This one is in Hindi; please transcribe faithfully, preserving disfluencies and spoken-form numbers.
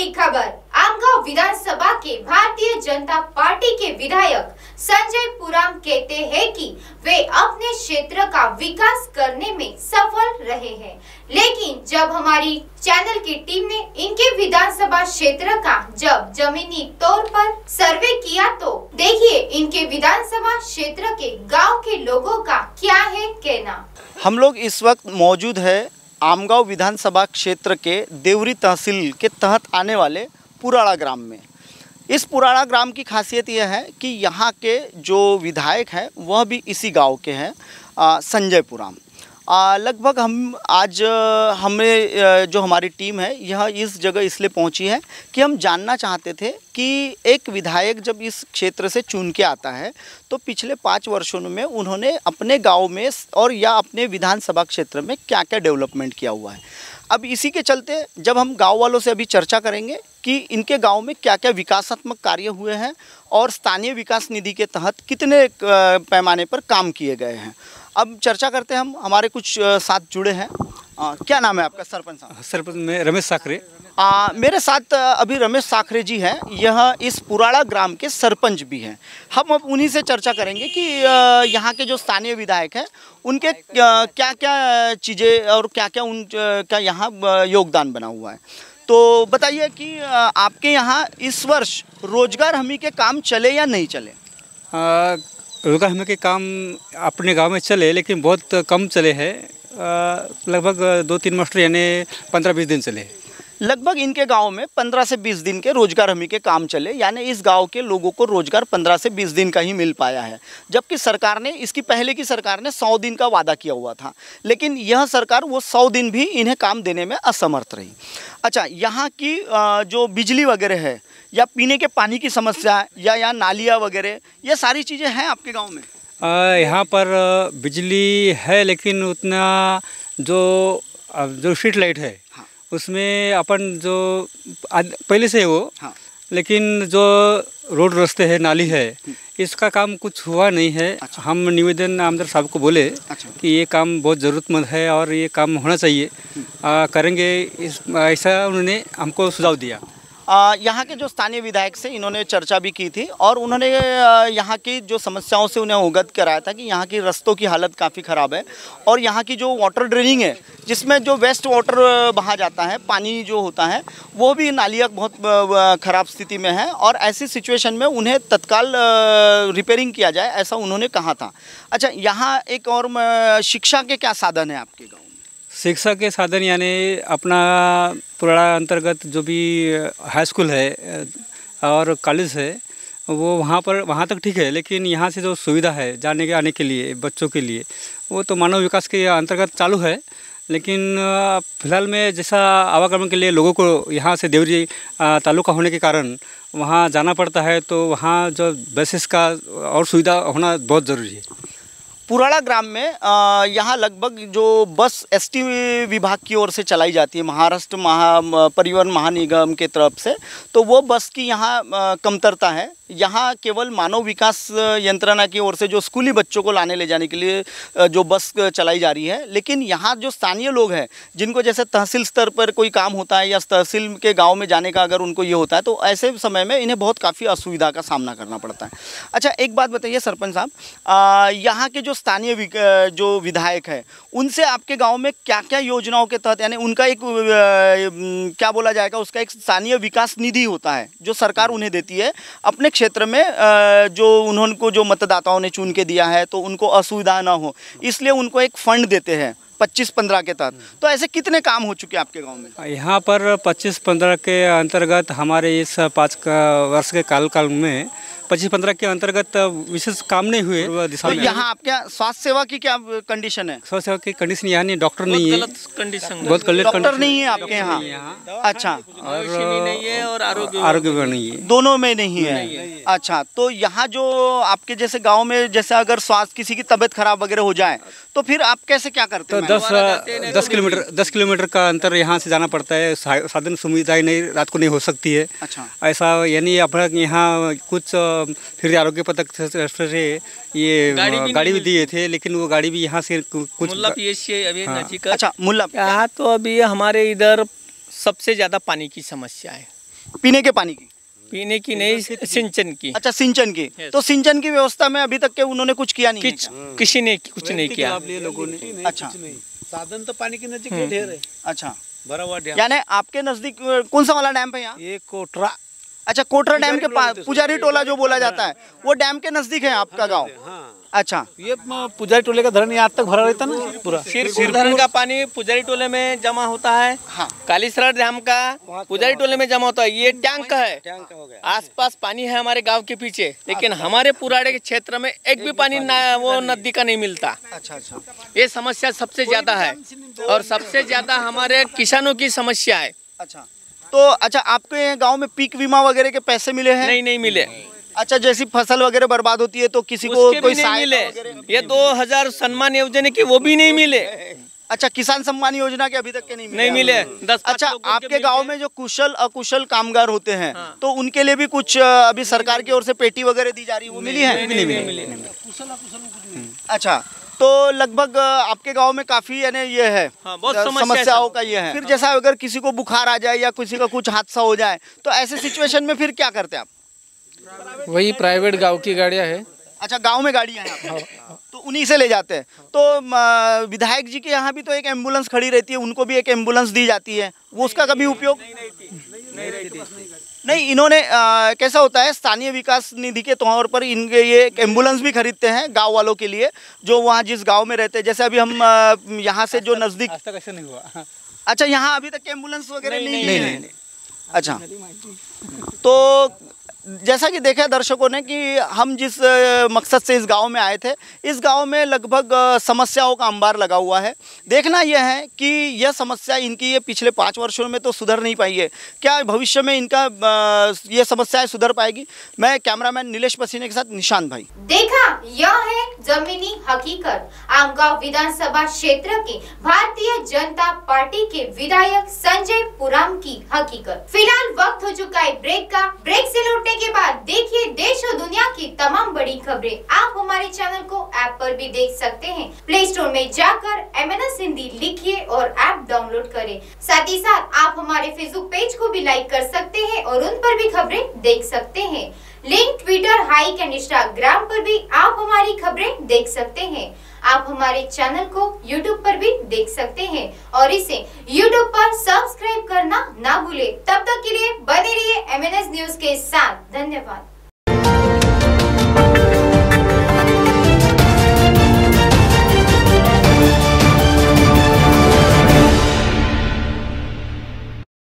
बड़ी खबर। आमगांव विधानसभा के भारतीय जनता पार्टी के विधायक संजय पुराम कहते हैं कि वे अपने क्षेत्र का विकास करने में सफल रहे हैं, लेकिन जब हमारी चैनल की टीम ने इनके विधानसभा क्षेत्र का जब जमीनी तौर पर सर्वे किया तो देखिए इनके विधानसभा क्षेत्र के गांव के लोगों का क्या है कहना। हम लोग इस वक्त मौजूद है आमगांव विधानसभा क्षेत्र के देवरी तहसील के तहत आने वाले पुराड़ा ग्राम में। इस पुराड़ा ग्राम की खासियत यह है कि यहाँ के जो विधायक हैं वह भी इसी गांव के हैं, संजय पुराम। लगभग हम आज हमें जो हमारी टीम है यह इस जगह इसलिए पहुंची है कि हम जानना चाहते थे कि एक विधायक जब इस क्षेत्र से चुन के आता है तो पिछले पाँच वर्षों में उन्होंने अपने गांव में और या अपने विधानसभा क्षेत्र में क्या क्या डेवलपमेंट किया हुआ है। अब इसी के चलते जब हम गांव वालों से अभी चर्चा करेंगे कि इनके गांव में क्या क्या विकासात्मक कार्य हुए हैं और स्थानीय विकास निधि के तहत कितने पैमाने पर काम किए गए हैं। अब चर्चा करते हैं। हम हमारे कुछ साथ जुड़े हैं। आ, क्या नाम है आपका? सरपंच साहब। सरपंच में रमेश साखरे। आ, मेरे साथ अभी रमेश साखरे जी हैं, यह इस पुराड़ा ग्राम के सरपंच भी हैं। हम अब उन्हीं से चर्चा करेंगे कि यहाँ के जो स्थानीय विधायक हैं उनके क्या क्या चीज़ें और क्या क्या उन का यहाँ योगदान बना हुआ है। तो बताइए कि आपके यहाँ इस वर्ष रोजगार हमी के काम चले या नहीं चले? आ, रोजगार हमी के काम अपने गांव में चले लेकिन बहुत कम चले हैं। लगभग दो तीन मास्टर यानी पंद्रह बीस दिन चले। लगभग इनके गांव में पंद्रह से बीस दिन के रोजगार हमी के काम चले, यानी इस गांव के लोगों को रोजगार पंद्रह से बीस दिन का ही मिल पाया है। जबकि सरकार ने इसकी पहले की सरकार ने सौ दिन का वादा किया हुआ था, लेकिन यह सरकार वो सौ दिन भी इन्हें काम देने में असमर्थ रही। अच्छा, यहाँ की जो बिजली वगैरह है या पीने के पानी की समस्या या यहाँ नालियाँ वगैरह, ये सारी चीज़ें हैं आपके गाँव में? यहाँ पर बिजली है लेकिन उतना जो जो स्ट्रीट लाइट है हाँ। उसमें अपन जो पहले से है वो हाँ। लेकिन जो रोड रास्ते है नाली है इसका काम कुछ हुआ नहीं है। अच्छा। हम निवेदन आमदार साहब को बोले अच्छा। कि ये काम बहुत ज़रूरतमंद है और ये काम होना चाहिए, आ, करेंगे इस ऐसा उन्होंने हमको सुझाव दिया। यहाँ के जो स्थानीय विधायक से इन्होंने चर्चा भी की थी और उन्होंने यहाँ की जो समस्याओं से उन्हें अवगत कराया था कि यहाँ की रास्तों की हालत काफ़ी ख़राब है और यहाँ की जो वाटर ड्रेनिंग है जिसमें जो वेस्ट वाटर बहा जाता है, पानी जो होता है वो भी नालियाँ बहुत ख़राब स्थिति में है और ऐसी सिचुएशन में उन्हें तत्काल रिपेयरिंग किया जाए, ऐसा उन्होंने कहा था। अच्छा, यहाँ एक और शिक्षा के क्या साधन है आपके गाँव? शिक्षा के साधन यानी अपना पुराड़ा अंतर्गत जो भी हाई स्कूल है और कॉलेज है वो वहाँ पर वहाँ तक ठीक है, लेकिन यहाँ से जो सुविधा है जाने के आने के लिए बच्चों के लिए वो तो मानव विकास के अंतर्गत चालू है। लेकिन फिलहाल में जैसा आवागमन के लिए लोगों को यहाँ से देवरी तालुका होने के कारण वहाँ जाना पड़ता है, तो वहाँ जो बसेस का और सुविधा होना बहुत ज़रूरी है। पुराड़ा ग्राम में यहाँ लगभग जो बस एसटी विभाग की ओर से चलाई जाती है, महाराष्ट्र महा परिवहन महानिगम के तरफ से, तो वो बस की यहाँ कमतरता है। यहाँ केवल मानव विकास यंत्रणा की ओर से जो स्कूली बच्चों को लाने ले जाने के लिए जो बस चलाई जा रही है, लेकिन यहाँ जो स्थानीय लोग हैं जिनको जैसे तहसील स्तर पर कोई काम होता है या तहसील के गांव में जाने का अगर उनको ये होता है तो ऐसे समय में इन्हें बहुत काफ़ी असुविधा का सामना करना पड़ता है। अच्छा, एक बात बताइए सरपंच साहब, यहाँ के जो स्थानीय जो विधायक है उनसे आपके गाँव में क्या क्या योजनाओं के तहत, यानी उनका एक क्या बोला जाएगा, उसका एक स्थानीय विकास निधि होता है जो सरकार उन्हें देती है अपने क्षेत्र में, जो उन्होंने को जो मतदाताओं ने चुन के दिया है तो उनको असुविधा ना हो इसलिए उनको एक फंड देते हैं पच्चीस पंद्रह के तहत। तो ऐसे कितने काम हो चुके हैं आपके गांव में? यहाँ पर पच्चीस पंद्रह के अंतर्गत हमारे इस पाँच वर्ष के काल काल में पच्चीस पंद्रह के अंतर्गत विशेष काम नहीं हुए। तो यहाँ आपके स्वास्थ्य सेवा की क्या कंडीशन है? स्वास्थ्य सेवा की कंडीशन यहाँ नहीं, डॉक्टर नहीं है, कंडीशन बहुत गलत डॉक्टर नहीं है आपके यहाँ। अच्छा, और नहीं है और आरोग्य आरोग्य नहीं है, दोनों में नहीं है। अच्छा, तो यहाँ जो आपके जैसे गाँव में जैसे अगर स्वास्थ्य किसी की तबीयत खराब वगैरह हो जाए तो फिर आप कैसे क्या करते हैं? तो दस दस किलोमीटर दस किलोमीटर का अंतर यहाँ से जाना पड़ता है, साधन सुविधाएं नहीं रात को नहीं हो सकती है। अच्छा, ऐसा यानी अपना यहाँ कुछ फिर आरोग्य पदक से ये गाड़ी भी, गाड़ी भी दिए थे, लेकिन वो गाड़ी भी यहाँ से कुछ मुल्ला पीएचसी अभी नजदीक। अच्छा, मुल्ला यहाँ तो अभी हमारे इधर सबसे ज़्यादा पानी की समस्या है। पीने के पानी की? पीने की नहीं, सिंचन की। अच्छा, सिंचन की। Yes. तो सिंचन की व्यवस्था में अभी तक के उन्होंने कुछ किया नहीं है किस, क्या? किसी ने कुछ नहीं किया। लोगों ने अच्छा, साधन तो पानी के नजदीक में ढेर है, अच्छा। भरा हुआ डैम। यानी आपके नजदीक अ, कौन सा वाला डैम है यहाँ? ये कोटरा। अच्छा, कोटरा डैम के पास, टोला पुजारी टोला जो बोला जाता है, वो डैम के नजदीक है आपका गांव? हाँ, अच्छा, ये म- पुजारी टोले का धरण यहाँ तक भरा रहता ना पूरा। सिरपुर धरण का पानी पुजारी टोले में जमा होता है। हाँ। कालीसरा डैम का पुजारी टोले में जमा होता है। ये टैंक है, टैंक हो गया। आसपास पानी है हमारे गांव के पीछे, लेकिन हमारे पुराड़े के क्षेत्र में एक भी पानी ना वो नदी का नहीं मिलता। अच्छा, अच्छा। ये समस्या सबसे ज्यादा है और सबसे ज्यादा हमारे किसानों की समस्या है। अच्छा, तो अच्छा, आपके गांव में पीक बीमा वगैरह के पैसे मिले हैं? नहीं नहीं मिले। अच्छा, जैसी फसल वगैरह बर्बाद होती है तो किसी को उसके कोई भी नहीं मिले। सहायता वगैरह? ये दो हजार सम्मान योजना की वो भी नहीं मिले। अच्छा, किसान सम्मान योजना के अभी तक के नहीं मिले? नहीं मिले। दस पाँच अच्छा, लोगों के आपके मिल गांव गए। में जो कुशल अकुशल कामगार होते हैं, हाँ। तो उनके लिए भी कुछ अ, अभी सरकार की ओर से पेटी वगैरह दी जा रही है, वो मिली है? नहीं मिले। अच्छा, तो लगभग अ, आपके गांव में काफी यानी ये है, हाँ, बहुत अ, समस्या है समस्याओं सब। का ये है। फिर जैसा अगर किसी को बुखार आ जाए या किसी का कुछ हादसा हो जाए, तो ऐसे सिचुएशन में फिर क्या करते हैं आप? वही प्राइवेट गांव की गाड़ियां हैं। अच्छा, गांव में गाड़ियां हैं आपके, तो उन्हीं से ले जाते हैं। तो म, विधायक जी के यहाँ भी तो एक एम्बुलेंस खड़ी रहती है, उनको भी एक एम्बुलेंस दी जाती है, वो उसका कभी उपयोग नहीं? इन्होंने अ, कैसा होता है, स्थानीय विकास निधि के तौर पर इनके ये एक एम्बुलेंस भी खरीदते हैं गांव वालों के लिए, जो वहाँ जिस गांव में रहते हैं। जैसे अभी हम अ, यहाँ से जो नज़दीक, आज तक ऐसा नहीं हुआ। अच्छा, यहाँ अभी तक एम्बुलेंस वगैरह नहीं, नहीं, नहीं, नहीं, नहीं। अच्छा, तो जैसा कि देखा दर्शकों ने कि हम जिस अ, मकसद से इस गांव में आए थे, इस गांव में लगभग अ, समस्याओं का अंबार लगा हुआ है। देखना यह है कि यह समस्या इनकी ये पिछले पाँच वर्षों में तो सुधर नहीं पाई है, क्या भविष्य में इनका अ, ये समस्याएं सुधर पाएगी? मैं कैमरामैन नीलेश पसीने के साथ निशांत भाई। देखा, यह है जमीनी हकीकत। आमगांव विधानसभा क्षेत्र के भारतीय जनता पार्टी के विधायक संजय पुराम की हकीकत। फिलहाल वक्त हो चुका है ब्रेक का। ब्रेक से लौटने के बाद देखिए देश और दुनिया की तमाम बड़ी खबरें। आप हमारे चैनल को ऐप पर भी देख सकते हैं। प्ले स्टोर में जाकर एम एन एस हिंदी लिखिए और ऐप डाउनलोड करें। साथ ही साथ आप हमारे फेसबुक पेज को भी लाइक कर सकते हैं और उन पर भी खबरें देख सकते हैं। Link Twitter, Hike and Instagram पर भी आप हमारी खबरें देख सकते हैं। आप हमारे चैनल को यूट्यूब पर भी देख सकते हैं और इसे यूट्यूब पर सब्सक्राइब करना ना भूले। तब तक के लिए बने रहिए एम एन एस न्यूज के साथ। धन्यवाद।